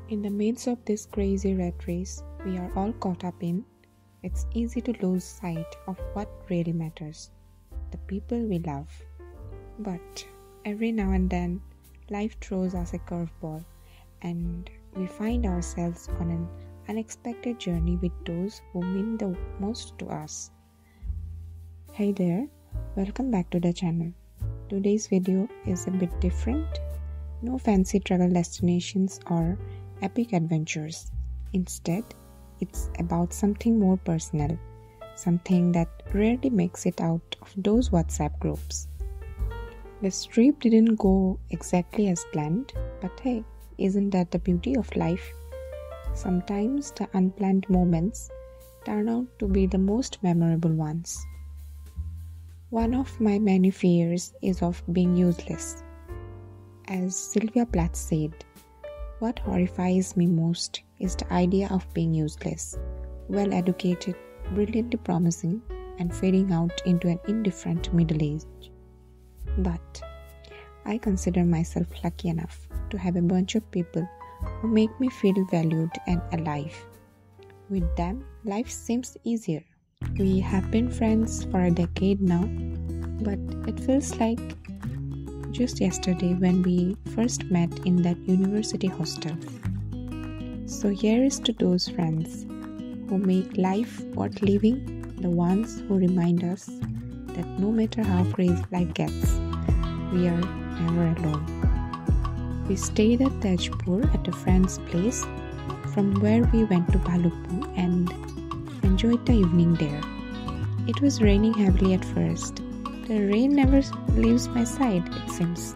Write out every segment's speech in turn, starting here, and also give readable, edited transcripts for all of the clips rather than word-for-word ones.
In the midst of this crazy rat race we are all caught up in, it's easy to lose sight of what really matters, the people we love. But every now and then, life throws us a curveball and we find ourselves on an unexpected journey with those who mean the most to us. Hey there, welcome back to the channel. Today's video is a bit different. No fancy travel destinations or epic adventures. Instead, it's about something more personal, something that rarely makes it out of those WhatsApp groups. This trip didn't go exactly as planned, but hey, isn't that the beauty of life? Sometimes the unplanned moments turn out to be the most memorable ones. One of my many fears is of being useless. As Sylvia Plath said, what horrifies me most is the idea of being useless, well educated, brilliantly promising, and fading out into an indifferent middle age. But I consider myself lucky enough to have a bunch of people who make me feel valued and alive. With them, life seems easier. We have been friends for a decade now, but it feels like just yesterday when we first met in that university hostel. So here is to those friends who make life worth living, the ones who remind us that no matter how crazy life gets, we are never alone. We stayed at Tejpur at a friend's place, from where we went to Bhalukpur and enjoyed the evening there. It was raining heavily at first. The rain never leaves my side, it seems.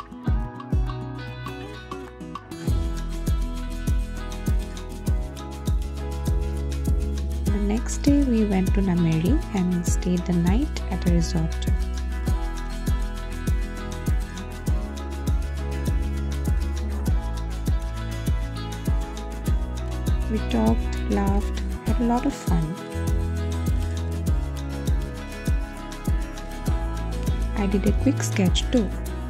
The next day we went to Nameri and stayed the night at a resort. We talked, laughed, had a lot of fun. I did a quick sketch too.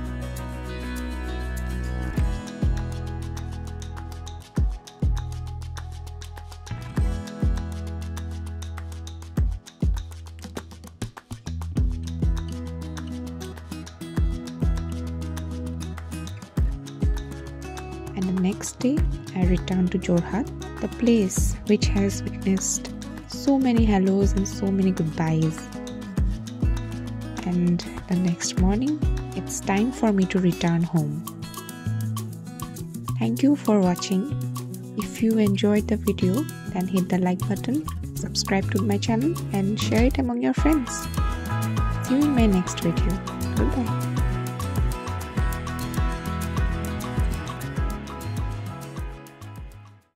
And the next day, I returned to Jorhat, the place which has witnessed so many hellos and so many goodbyes. And the next morning, it's time for me to return home. Thank you for watching. If you enjoyed the video, then hit the like button, subscribe to my channel and share it among your friends. See you in my next video. Goodbye.